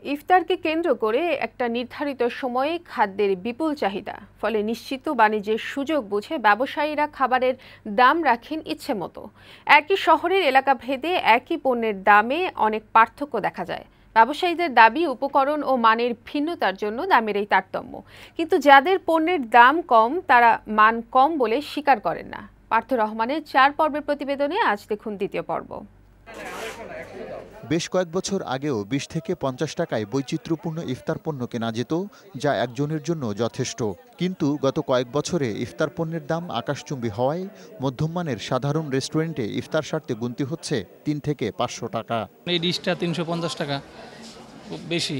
ইফতারকে কেন্দ্র করে একটা নির্ধারিত সময়ে খাদ্যের বিপুল চাহিদা, ফলে নিশ্চিত বাণিজ্যের সুযোগ বুঝে ব্যবসায়ীরা খাবারের দাম রাখেন ইচ্ছে মতো। একই শহরের এলাকা ভেদে একই পণ্যের দামে অনেক পার্থক্য দেখা যায়। ব্যবসায়ীদের দাবি উপকরণ ও মানের ভিন্নতার জন্য দামের এই তারতম্য, কিন্তু যাদের পণ্যের দাম কম তারা মান কম বলে স্বীকার করেন না। পার্থ রহমানের 4 পর্বের প্রতিবেদনে আজ দেখুন দ্বিতীয় পর্ব। বেশ কয়েক বছর আগেও 20 থেকে 50 টাকায় বৈচিত্র্যপূর্ণ ইফতার পণ্য কেনা যেত, যা একজনের জন্য যথেষ্ট। কিন্তু গত কয়েক বছরে ইফতার পণ্যের দাম আকাশচুম্বী হওয়ায় মধ্যমমানের সাধারণ রেস্টুরেন্টে ইফতার সারতে গুনতি হচ্ছে 3 থেকে 500 টাকা। এই ডিশটা 350 টাকা, খুব বেশি।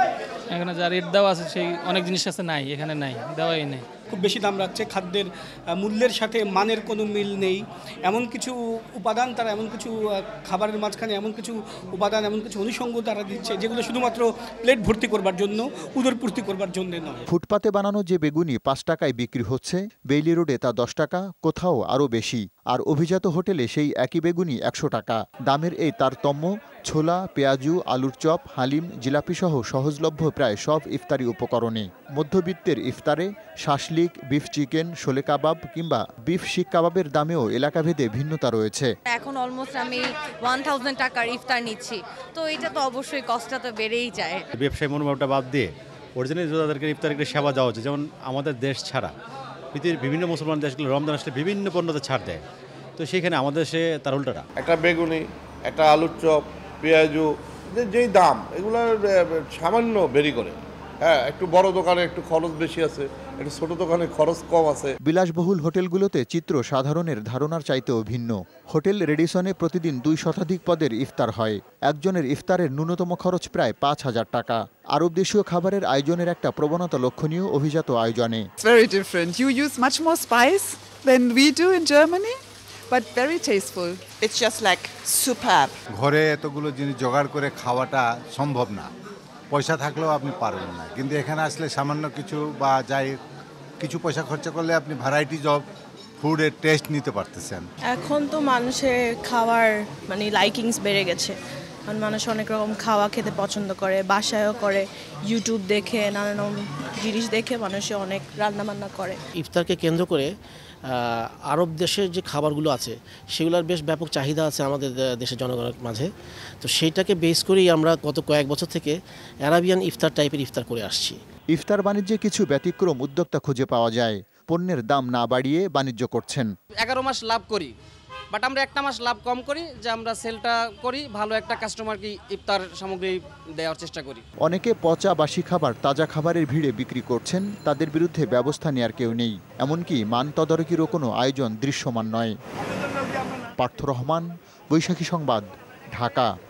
এখানে যা রেট দেওয়া আছে সেই অনেক জিনিস আছে নাই, এখানে নাই, দেওয়াই নেই। খুব বেশি দাম রাখছে, খাদ্যের মূল্যের সাথে মানের কোনো মিল নেই। এমন কিছু উপাদান তারা, এমন কিছু খাবারের মাঝখানে এমন কিছু উপাদান, এমন কিছু অনুষঙ্গ তারা দিচ্ছে যেগুলো শুধুমাত্র প্লেট ভর্তি করবার জন্য, উদরপূর্তি করবার জন্য নয়। ফুটপাতে বানানো যে বেগুনি 5 টাকায় বিক্রি হচ্ছে, বেইলি রোডে তা 10 টাকা, কোথাও আরও বেশি। আর অভিজাত হোটেলে সেই একই বেগুনি 100 টাকা। দামের এই তারতম্য ছোলা, পেঁয়াজু, আলুর চপ, হালিম, জিলাপি সহ সহজলভ্য প্রায় সব ইফতারি উপকরণে। মধ্যবিত্তের ইফতারে শাসলিক, বিফ চিকেন, শোলে কাবাব কিংবা বিফ শিক কাবাবের দামেও এলাকাভেদে ভিন্নতা রয়েছে। এখন অলমোস্ট আমি 1000 টাকার ইফতার নিচ্ছি, তো এটা তো অবশ্যই কষ্টটা তো বেড়েই যায়। ব্যবসায়ী মনোভাবটা বাদ দিয়ে অরিজিনালি তাদেরকে ইফতার একটা সেবা দেওয়া হচ্ছে। যেমন আমাদের দেশ ছাড়া পৃথিবীর বিভিন্ন মুসলমান দেশগুলো রমজান আসলে বিভিন্ন পণ্যতে ছাড় দেয়, তো সেখানে আমাদের দেশে তার উল্টাটা। একটা বেগুনি, একটা আলুর চপ, পেঁয়াজু, যেই দাম এগুলো সামান্য বেরি করে। হ্যাঁ, একটু বড় দোকানে একটু খরচ বেশি আছে, একটু ছোট দোকানে খরচ কম আছে। বিলাসবহুল হোটেলগুলোতে চিত্র সাধারণের ধারণার চাইতেও ভিন্ন। হোটেল রেডিসনে প্রতিদিন 2 শতাধিক পদের ইফতার হয়। একজনের ইফতারের ন্যূনতম খরচ প্রায় 5000 টাকা। আরব দেশীয় খাবারের আয়োজনের একটা প্রবণতা লক্ষণীয় অভিজাত আয়োজনে। It's very different. You use much more spice than we do in Germany, but very tasteful. It's just like superb. ঘরে এতগুলো জিনিস জোগাড় করে খাওয়াটা সম্ভব না, পয়সা থাকলেও আপনি পারবেন না। কিন্তু এখানে আসলে সামান্য কিছু বা যাই কিছু পয়সা খরচা করলে আপনি ভ্যারাইটিজ অফ ফুডের টেস্ট নিতে পারতেছেন। এখন তো মানুষের খাওয়ার লাইকিংস বেড়ে গেছে, কারণ মানুষ অনেক রকম খাওয়া খেতে পছন্দ করে, বাসায়ও করে, ইউটিউব দেখে, নানান জিনিস দেখে মানুষে অনেক রান্নাবান্না করে। ইফতারকে কেন্দ্র করে আরব দেশের যে খাবারগুলো আছে সেগুলোর বেশ ব্যাপক চাহিদা আছে আমাদের দেশের জনগণের মাঝে। তো সেইটাকে বেস করেই আমরা গত কয়েক বছর থেকে আরাবিয়ান ইফতার টাইপের ইফতার করে আসছি। ইফতার বাণিজ্যে কিছু ব্যতিক্রম উদ্যোক্তা খুঁজে পাওয়া যায়। পণ্যের দাম না বাড়িয়ে বাণিজ্য করছেন। 11 মাস লাভ করি, বাট আমরা একটা মাস লাভ কম করি, যে আমরা সেলটা করি, ভালো একটা কাস্টমারকে ইফতার সামগ্রী দেওয়ার চেষ্টা করি। অনেকে পচা বাসি খাবার তাজা খাবারের ভিড়ে বিক্রি করছেন, তাদের বিরুদ্ধে ব্যবস্থা নেওয়ার কেউ নেই। এমনকি মান তদারকিরও কোনো আয়োজন দৃশ্যমান নয়। পার্থ রহমান, বৈশাখী সংবাদ, ঢাকা।